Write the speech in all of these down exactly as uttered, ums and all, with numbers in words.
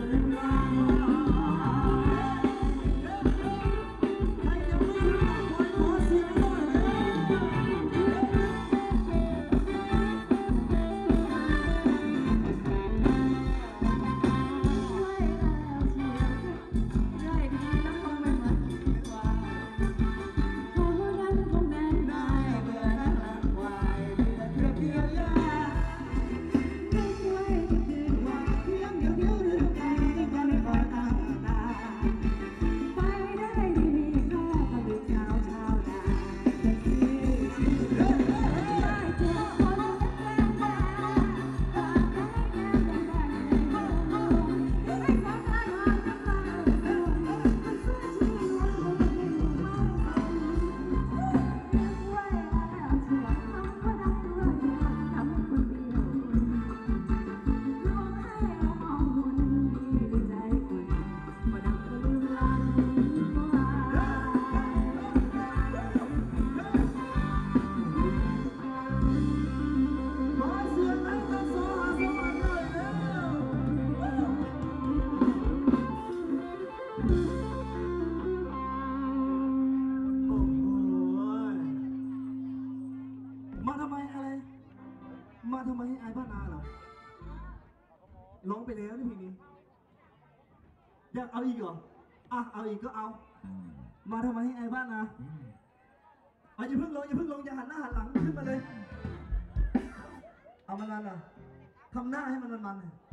มาทำไมอะไรมาทำไมให้อายบ้านนาเหรอร้องไปแล้วนี่เพลงนี้อยากเอาอีกเหรออ่ะเอาอีกก็เอามาทำไมให้อายบ้านนาอ่ะอย่าเพิ่งลงอย่าเพิ่งลงอย่าหันหน้าหันหลังขึ้นมาเลยเอามันมันอ่ะทำหน้าให้มันมันมัน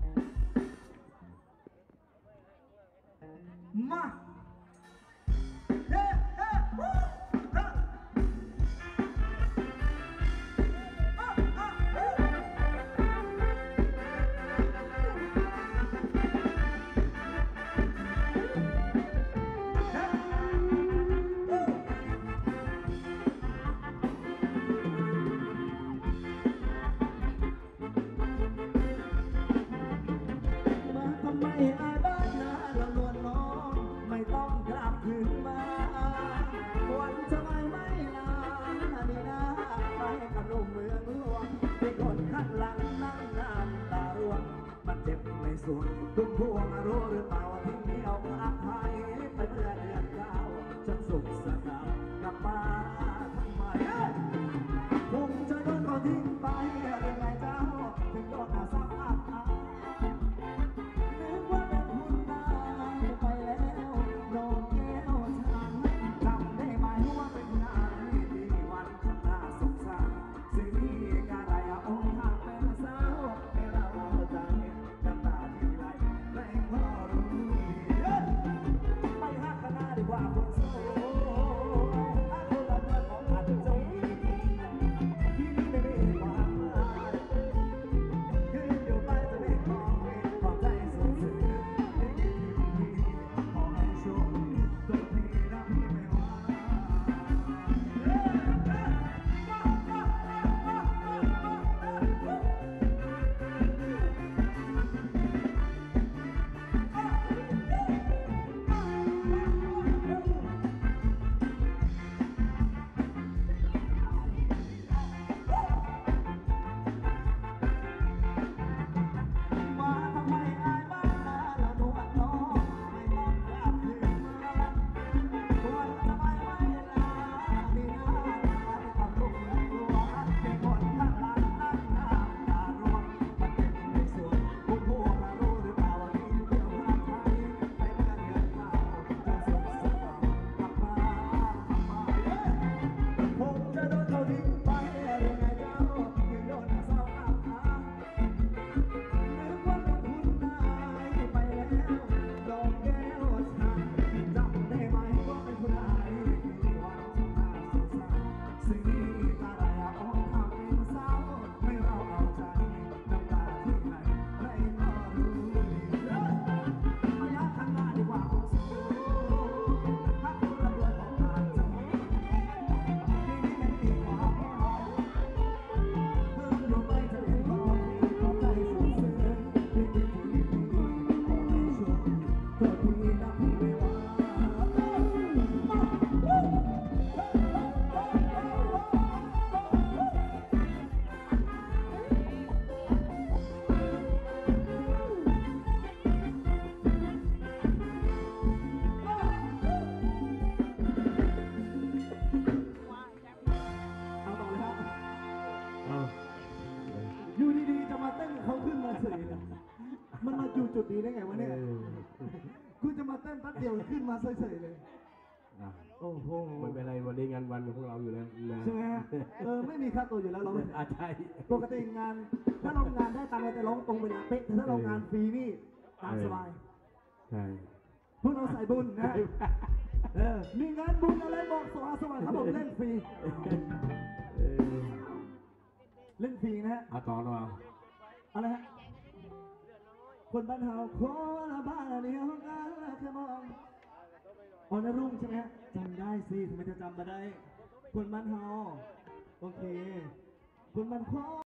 มาเฮ้เฮ้ฮู้เฮ้ไม่อายบ้านนาเราลวนน้องไม่ต้องกลับคืนมาวันจะไม่ไม่นานนี่นะไปกับหนุ่มเมืองหลวงที่คนข้างหลังนั่งน้ำตาร่วงมันเจ็บในส่วนทุกพวงรู้หรือเปล่าที่มีเอาอภัยไปเมื่อเดือนเก้าฉันสุขสนานกลับมาทำไมคงจะโดนเขาทิ้งไปยังไงเจ้าถึงโดนอาสาอาขมันมาอยู่จุดนี้ได้ไงวะเนี่ยเออคุณจะมาเต้นแป๊บเดียวขึ้นมาเฉยๆเลยอ่ะโอ้โหไม่เป็นไรวันนี้งานวันของพวกเราอยู่แล้วนะใช่ไหมฮะเออไม่มีค่าตัวอยู่แล้วเราอาใช่ปกติงาน ถ้าเรางานได้ตังค์เราจะร้องตรงเวลาเป๊ะแต่ถ้าเรางานฟรีนี่ตามสบายใช่พวกเราใส่บุญนะเออมีงานบุญอะไรบอกสว่างสว่างครับผมเล่นฟรีเออเล่นฟรีนะฮะเอาต่อหน่อยอะไรฮะคนบ้านเฮาโคละบ้านเดียวกันละแค่มองอ๋อนรุ่งใช่ไหมฮะจำได้สิทำไมจะจำมาได้ คนบ้านเฮาโอเคคนบ้านโค